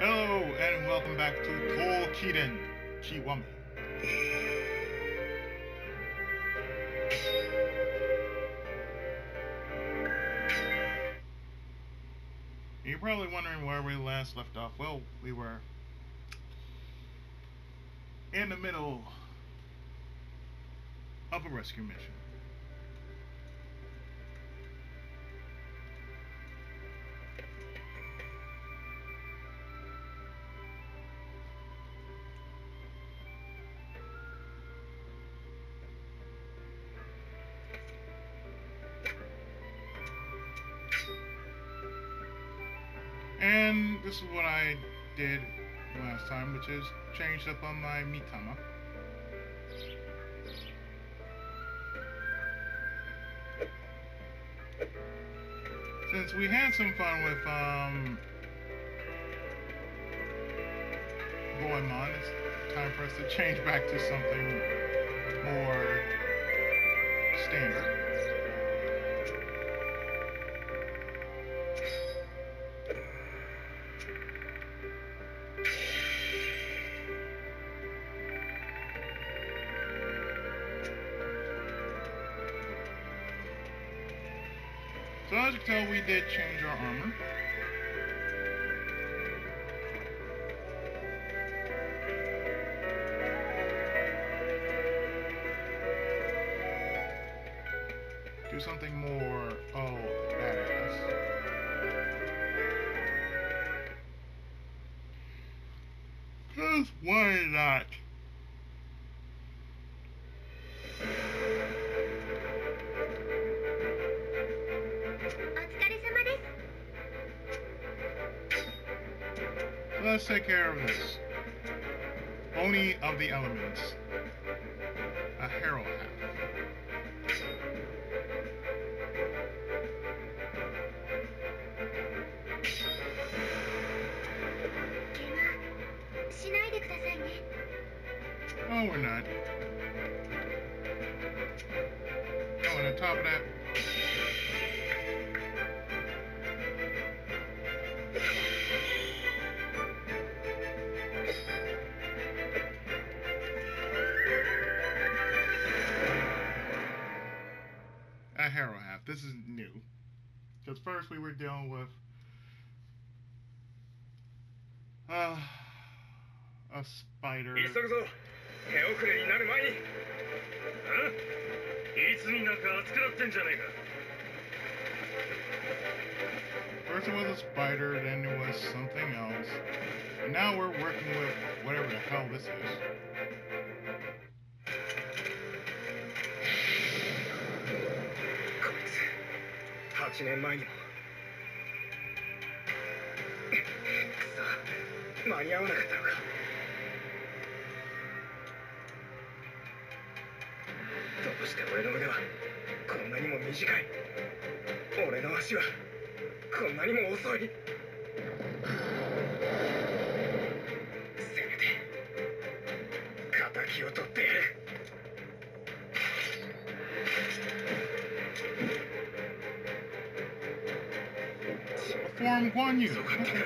Hello and welcome back to Toukiden, Kiwami. You're probably wondering where we last left off. Well, we were in the middle of a rescue mission. And this is what I did last time, which is changed up on my Mitama. Since we had some fun with Goemon, it's time for us to change back to something more standard. So as you can tell, we did change our armor. Do something more, badass. Cause why not? Let's take care of this. Oni of the elements. A herald hat. Oh, we're not. Oh, and on top of that, a hero hat. This is new. Because first we were dealing with a spider. First it was a spider, then it was something else. And now we're working with whatever the hell this is. 8年前にもくそ間に合わなかったのかどうして俺の腕はこんなにも短い俺の足はこんなにも遅いせめて敵を取ってやる Form Guan Yu.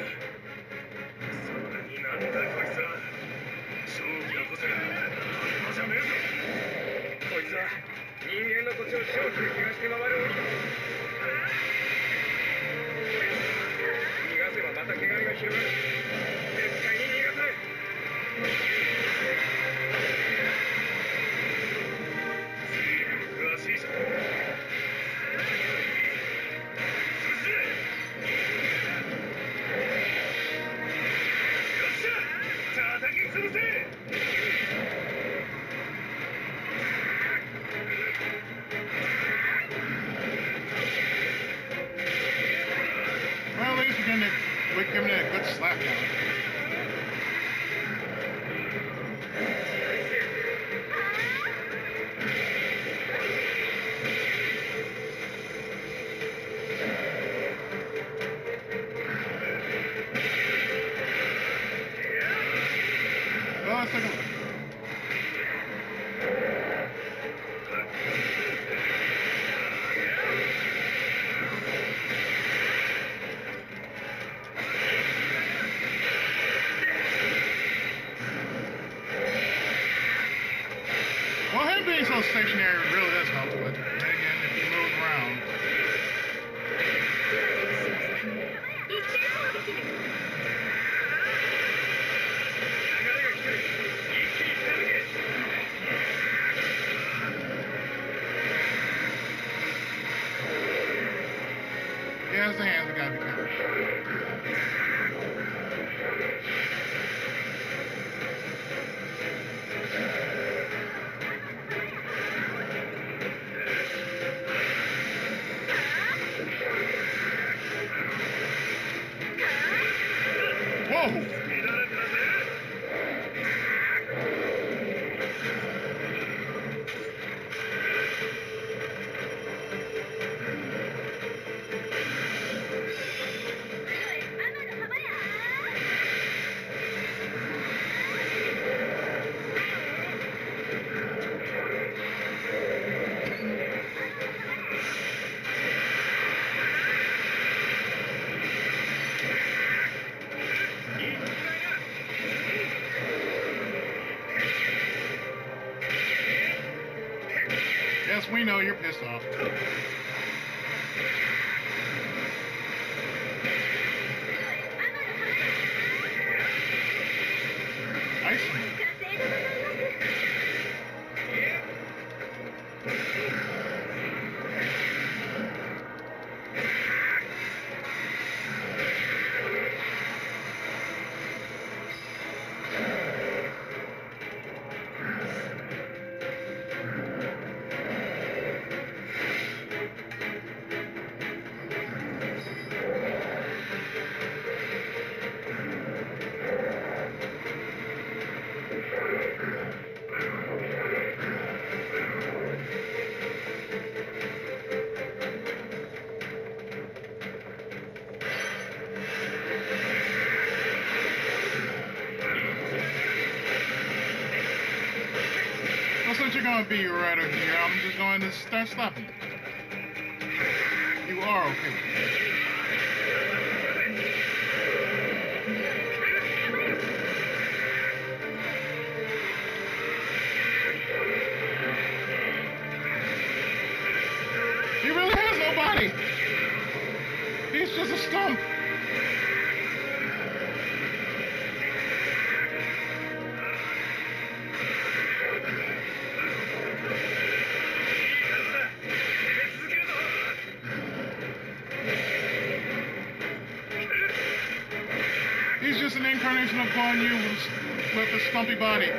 We're giving it a good slap down. Well, let's take a look. stationary really does help, but then again, if you move around. Yeah, it's the hands, we gotta be careful. Whoa! Yes, we know you're pissed off. Iceland. Well, since you're gonna be right over here, I'm just going to start slapping you. You are okay. He really has no body. He's just a stump. He's just an incarnation of Guan Yu with a stumpy body.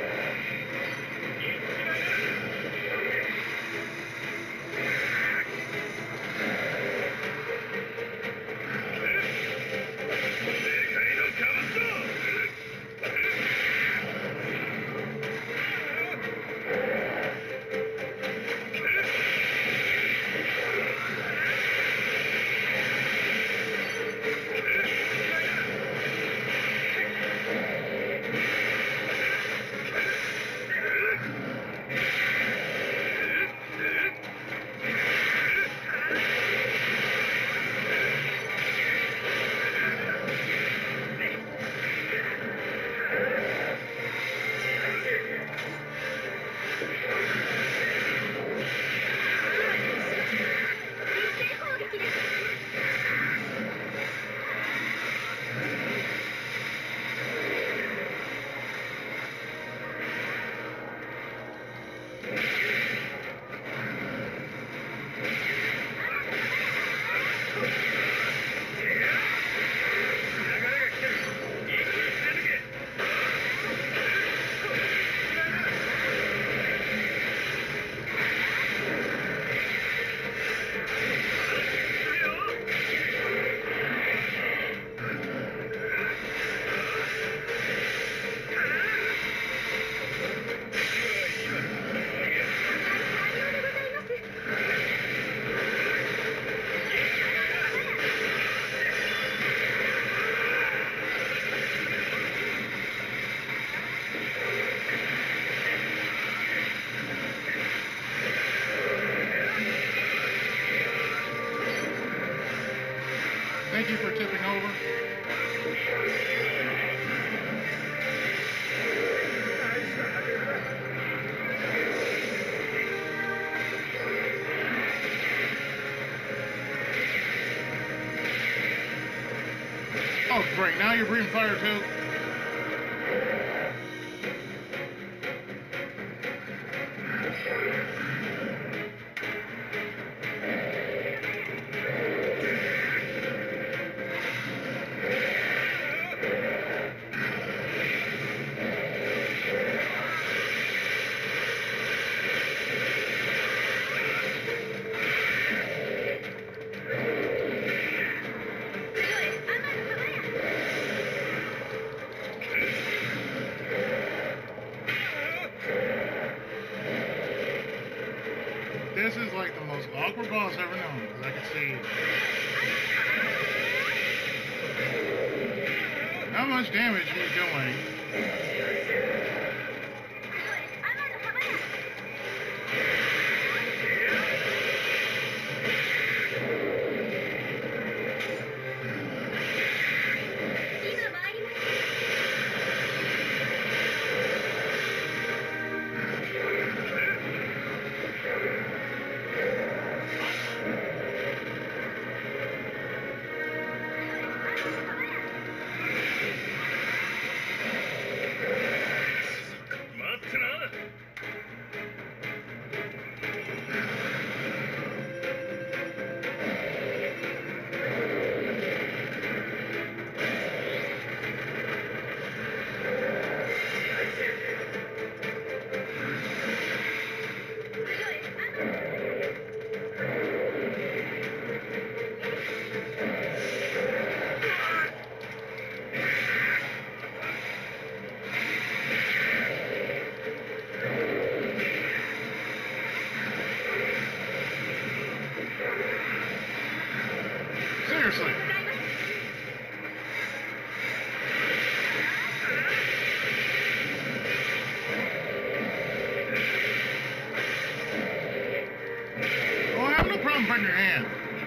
Thank you for tipping over. Oh, great. Now you're breathing fire, too. This is like the most awkward boss ever known, because I can see how much damage he's doing. Seriously. Oh, I have no problem putting your hand.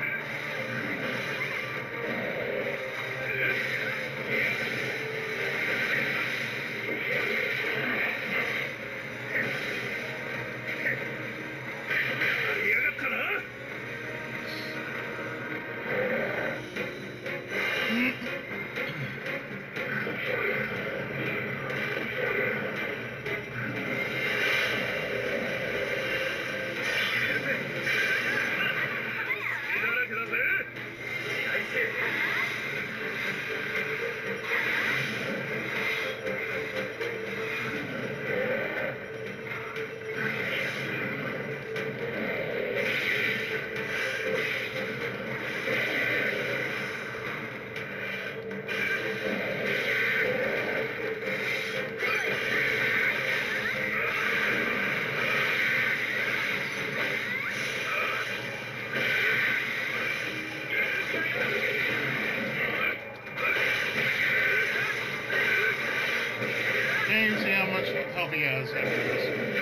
Can't even see how much health he has after this.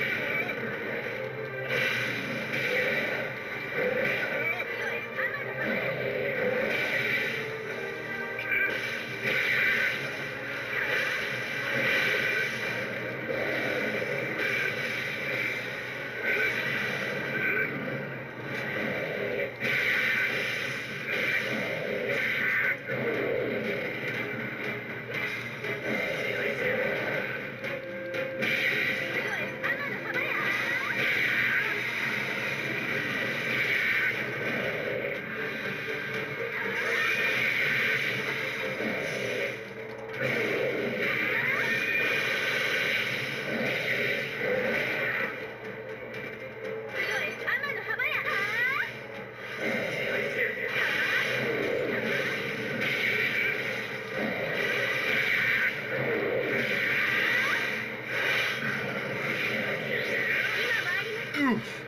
Oof.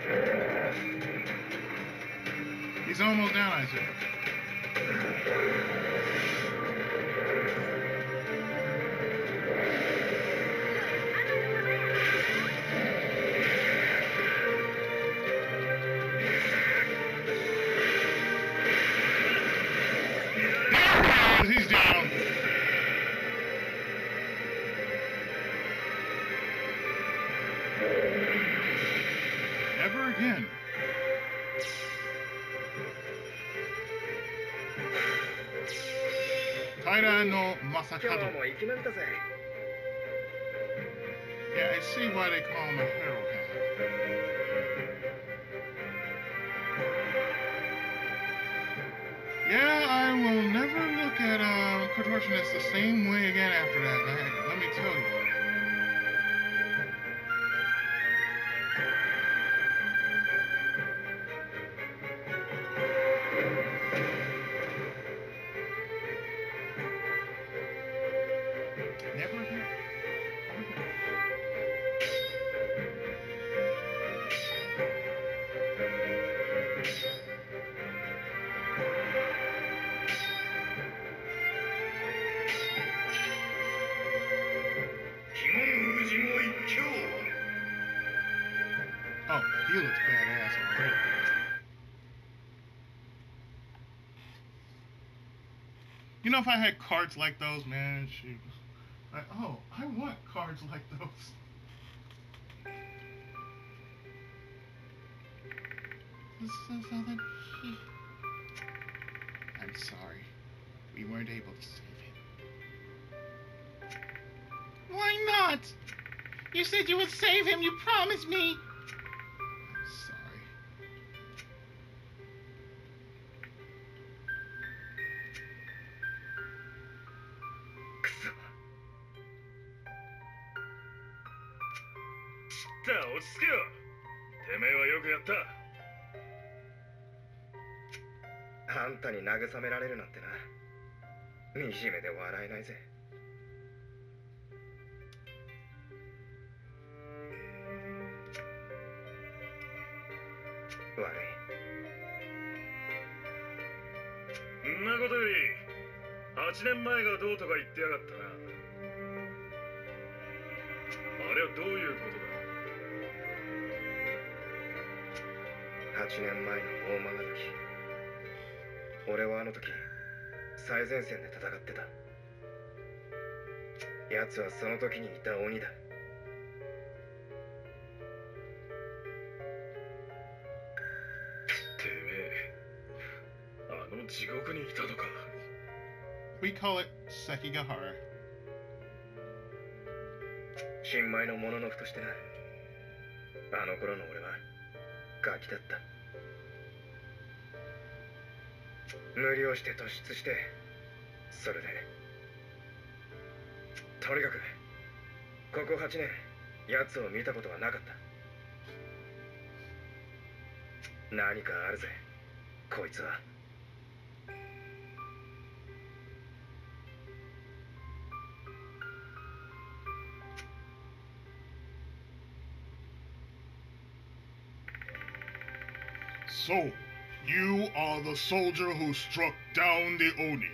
He's almost down, I see. He's down. Never again. Taira no 今日 Masakado. もいきなりだぜ。 Yeah, I see why they call him a hero hand. Yeah, I will never look at contortionists the same way again after that. Let me tell you. Never again. Oh, he looks badass already. You know, if I had cards like those, man, shoot. Like, oh, I want cards like those. I'm sorry. We weren't able to save him. Why not? You said you would save him. You promised me. I'm sorry. Anta あんたに慰められるなんてな。惨めで笑えないぜ。悪い。んなことより、8年前がどうとか言ってやがったな。あれはどういうことだ。8年前の大曲が時、俺はあの時最前線で戦ってた。奴はその時にいた鬼だ。てめえ、あの地獄にいたのか。 We call it Sekigahara. 新米のもののふとしてな。あの頃の俺はガキだった。無理をして突出して、それでとにかくここ8年奴を見たことはなかった。何かあるぜ、こいつは。 So, you are the soldier who struck down the Oni.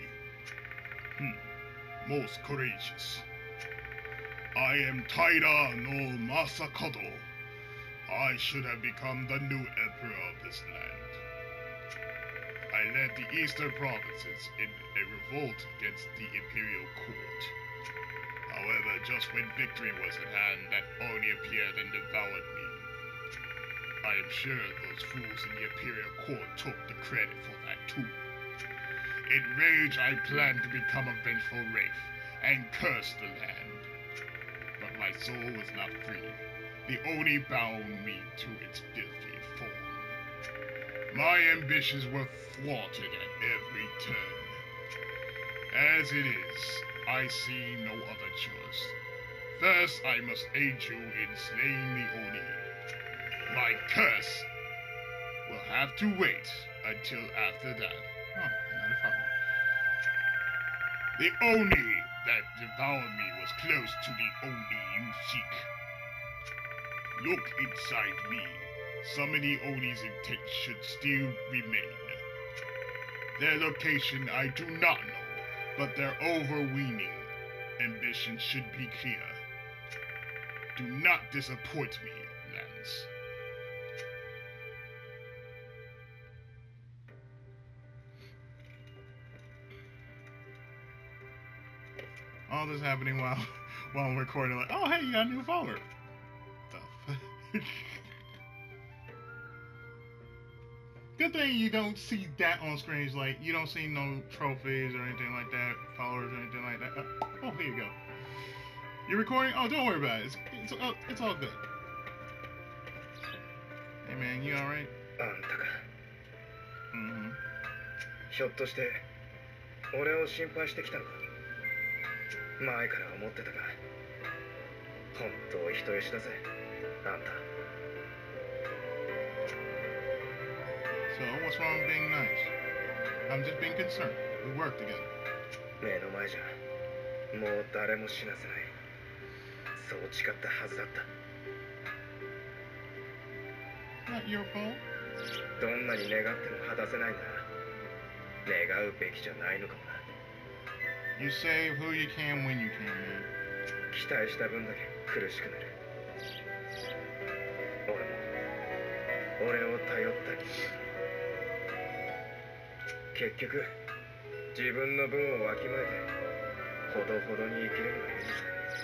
Most courageous. I am Taira no Masakado. I should have become the new emperor of this land. I led the eastern provinces in a revolt against the imperial court. However, just when victory was at hand, that Oni appeared and devoured me. I am sure those fools in the imperial court took the credit for that too. In rage, I planned to become a vengeful wraith and curse the land. But my soul was not free. The Oni bound me to its filthy form. My ambitions were thwarted at every turn. As it is, I see no other choice. First, I must aid you in slaying the Oni. My curse will have to wait until after that. Oh, not a problem. The Oni that devoured me was close to the Oni you seek. Look inside me. Some of the Oni's intent should still remain. Their location I do not know, but their overweening ambition should be clear. Do not disappoint me, Lance. All this happening while I'm recording, like, oh hey, you got a new follower. Good thing you don't see that on screen. It's like you don't see no trophies or anything like that, followers or anything like that. Oh, here you go. You're recording? Oh, don't worry about it. It's all good. Hey man, you alright? あんたか。 Mm-hmm. ひょっとして俺を心配してきたのか。前から思ってたが、本当お人よしだぜ、あんた。 So what's wrong with being nice? I'm just being concerned. We work together. 目の前じゃもう誰も死なせない。そう誓ったはずだった。 Not your fault. どんなに願っても果たせないなら願うべきじゃないのかもな。 You save who you can when you can, man. 期待した分だけ苦しくなる。俺を頼ったり。結局自分の分をわきまえてほどほどに生きるのがいいさ。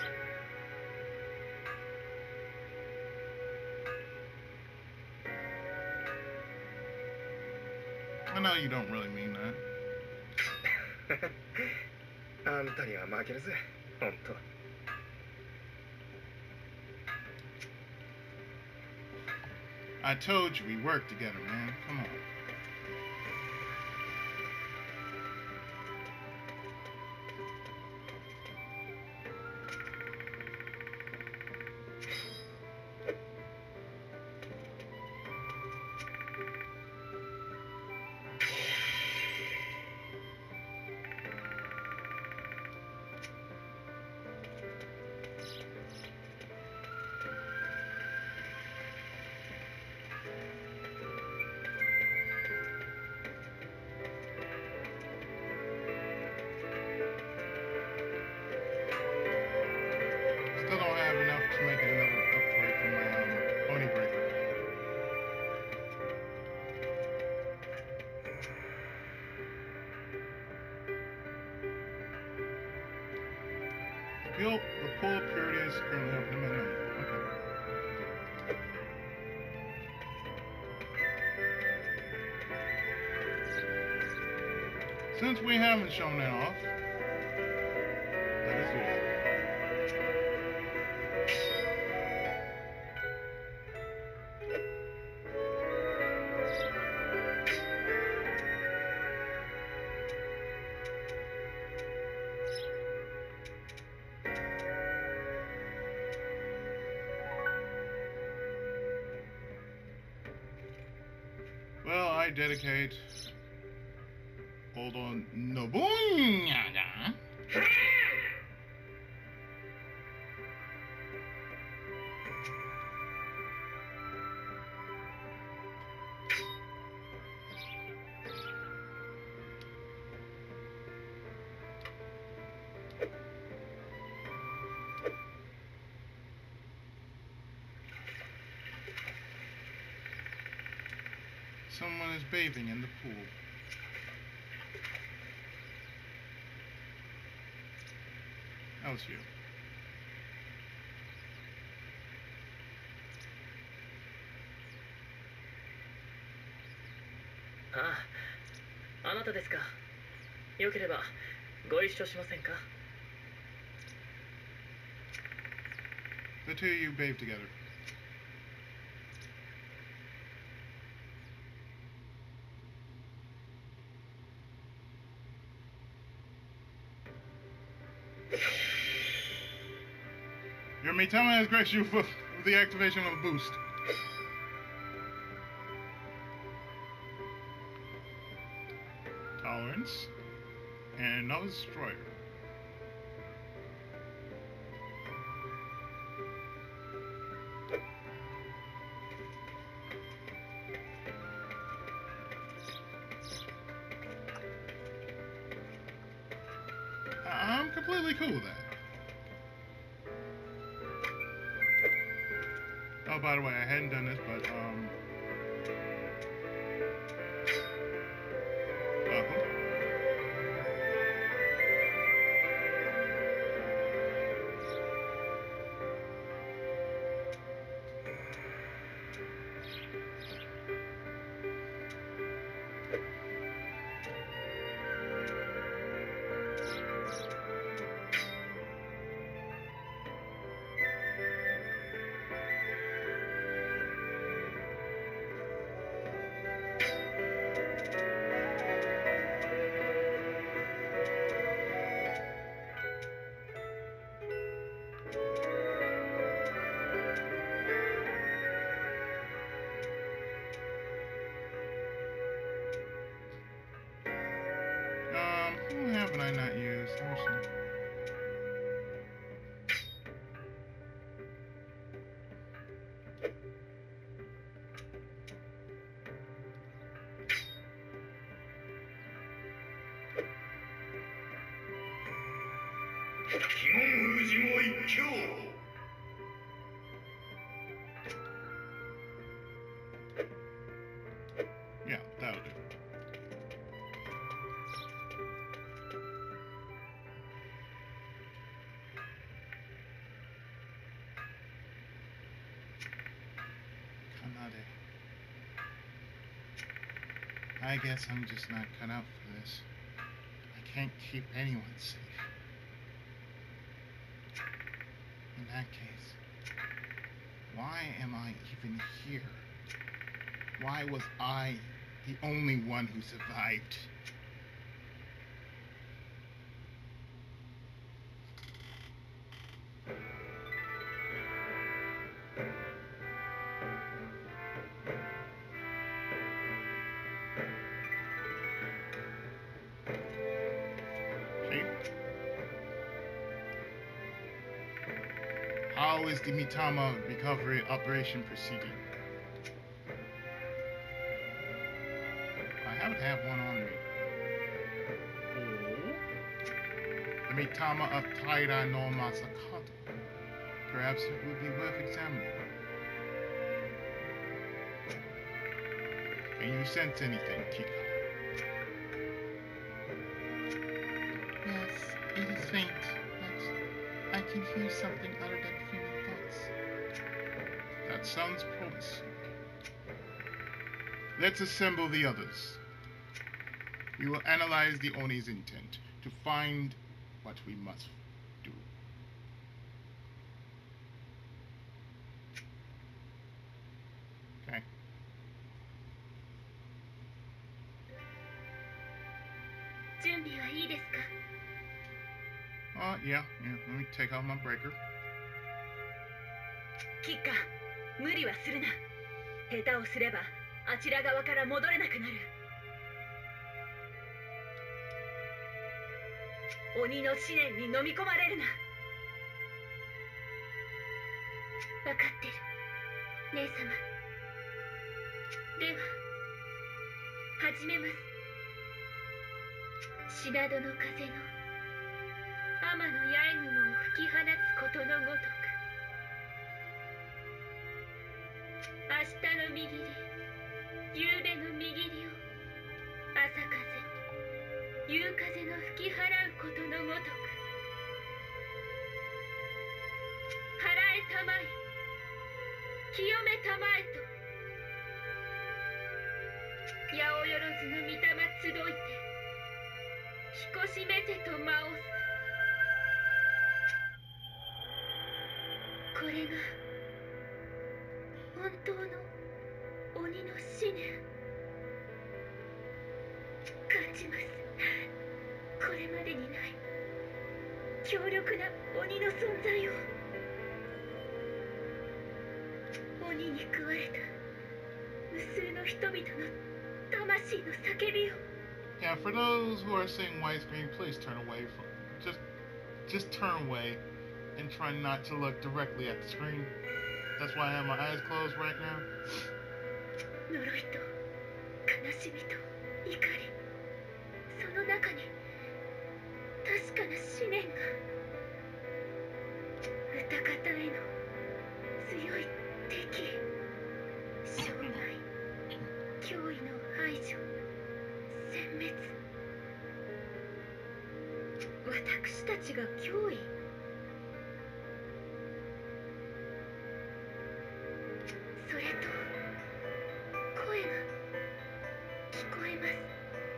I know you don't really mean that. あんたには負けるぜ、ほんと。 I told you we work together, man. Come on. Still don't have enough to make another upgrade for my Oni breaker. The pool purity is currently up to minimum. Okay. Since we haven't shown that off, let us do that. Well, I dedicate Hold on Nobunaga. Someone is bathing in the pool. That was you. Ah, あなたですか。よければご一緒しませんか。 The two of you bathe together. Your Mitama has graced you with the activation of a boost. Tolerance. And another destroyer. I'm completely cool with that. Oh, by the way, I hadn't done this, but, 鬼門封じも一挙。Yeah, that'll do. I guess I'm just not cut out for this. I can't keep anyone safe. In that case, why am I even here? Why was I the only one who survived? How is the Mitama recovery operation proceeding? I haven't had one on me. The Mitama of Toukiden no Masakado. Perhaps it would be worth examining. Can you sense anything, Kikka? Yes, it is faint, but I can hear something other than human thoughts. That sounds promising. Let's assemble the others. We will analyze the Oni's intent to find what we must do. Okay. Yeah. Let me take out my breaker. Kikka, 無理はするな。下手をすればあちら側から戻れなくなる。鬼の思念に飲み込まれるな。分かってる、姉様。では始めます。シナドの風の天の八重雲を吹き放つことのごとく、明日の右り、夕べの右りを朝風、夕風の吹き払うことのごとく、払えたまえ、清めたまえと、八百万の御霊集いて、ひこしめせと舞おす。これが本当の鬼の思念。感じます。これまでにない強力な鬼の存在を。鬼に食われた無数の人々の魂の叫びを。 Yeah, for those who are seeing widescreen, please turn away from just turn away and try not to look directly at the screen. That's why I have my eyes closed right now. 呪いと悲しみと怒り、その中に確かな思念が。歌方への強い敵、障害、脅威の排除、殲滅。私たちが脅威。それと声が聞こえます。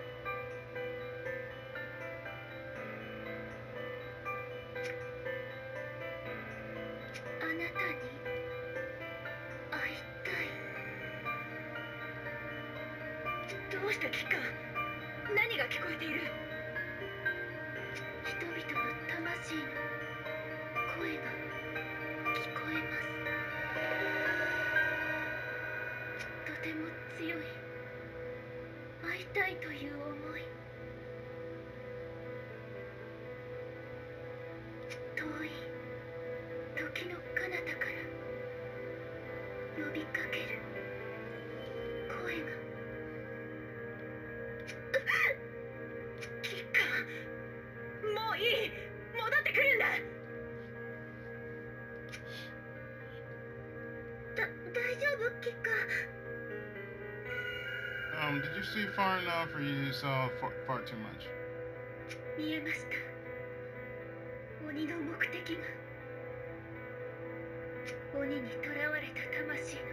あなたに会いたい。どうしたキッカー？何が聞こえている？人々の魂の声が聞こえます。とても強い会いたいという思い。遠い時の彼方から呼びかける声が。 Did you see far enough, or you saw far too much? 見えました。鬼の目的が鬼に囚われた魂の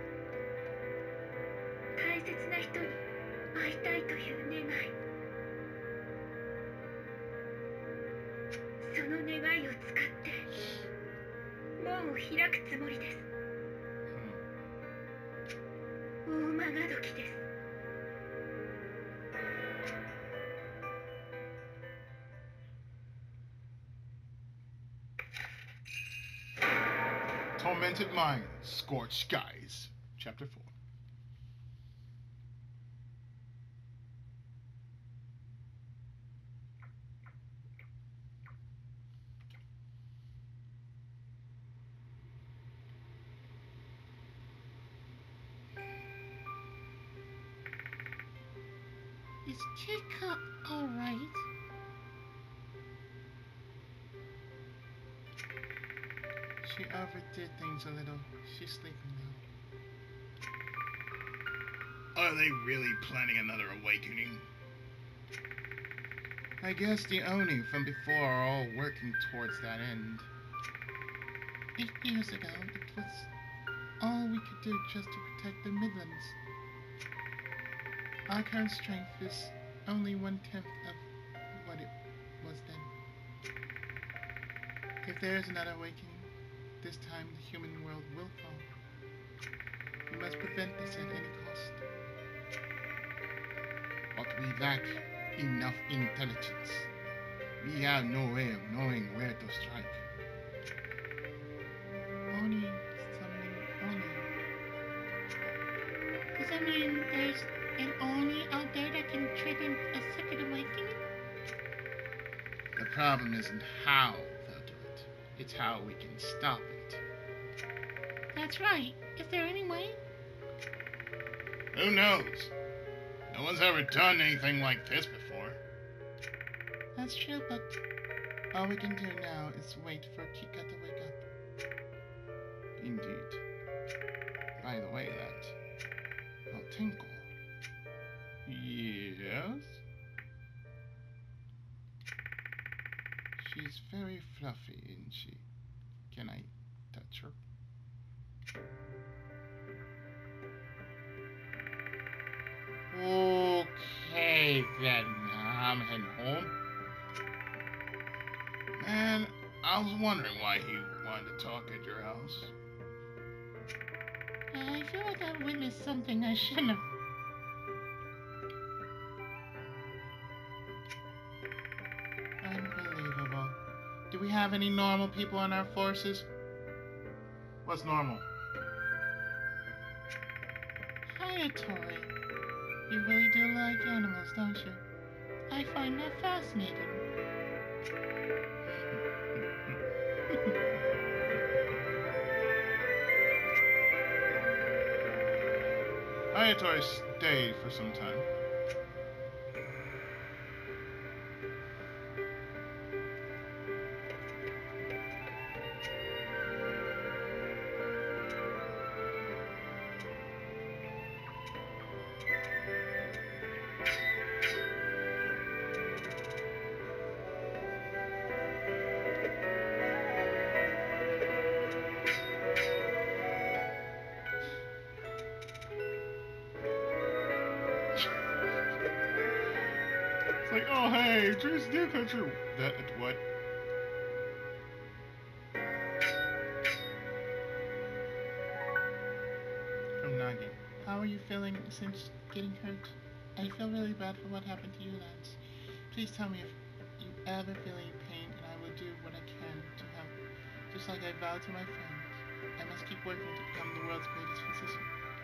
大切な人に会いたいという願い。その願いを使って門を開くつもりです。大間がどきです。 Tormented Minds, Scorched Skies, Chapter 4. Is Kikka alright? She overdid things a little. She's sleeping now. Are they really planning another awakening? I guess the Oni from before are all working towards that end. 8 years ago, it was all we could do just to protect the Midlands. Our current strength is only 1/10 of what it was then. If there is another awakening, this time the human world will fall. We must prevent this at any cost. But we lack enough intelligence. We have no way of knowing where to strike. Oni summoning Oni. Does that mean there's an Oni out there that can trigger a second awakening? The problem isn't how they'll do it. It's how we can stop it. That's right. Is there any way? Who knows? No one's ever done anything like this before. That's true, but all we can do now is wait for Kikka to wake up. Indeed. By the way, that tinkle. Yes? She's very fluffy, isn't she? Can I touch her? Okay, then. I'm heading home. Man, I was wondering why he wanted to talk at your house. I feel like I witnessed something I shouldn't have. Unbelievable. Do we have any normal people on our forces? What's normal? Hiya, Tori. You really do like animals, don't you? I find that fascinating. Ayatori stayed for some time. Like, oh hey, Drew's new country. That what? From Nagi. How are you feeling since getting hurt? I feel really bad for what happened to you, Lance. Please tell me if you ever feel any pain, and I will do what I can to help. Just like I vowed to my friends, I must keep working to become the world's greatest physician.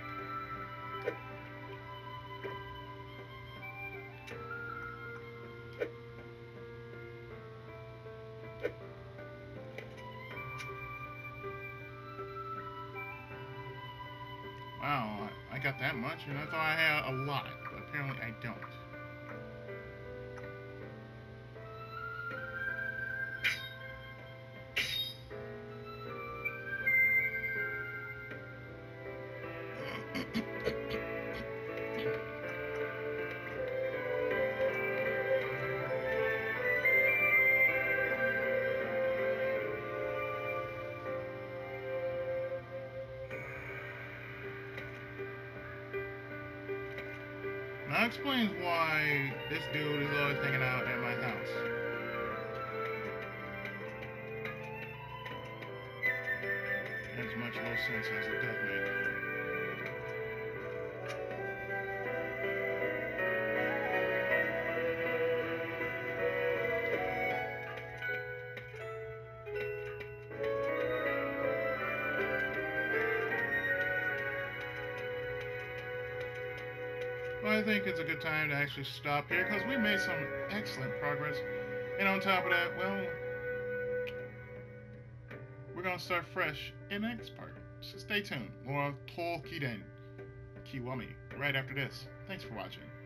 Wow, I got that much, and I thought I had a lot, but apparently I don't. explains why this dude is always hanging out at my house. As much low sense as it does make. Well, I think it's a good time to actually stop here because we made some excellent progress. And on top of that, well, we're going to start fresh in the next part. So stay tuned. More of Toukiden, Kiwami, right after this. Thanks for watching.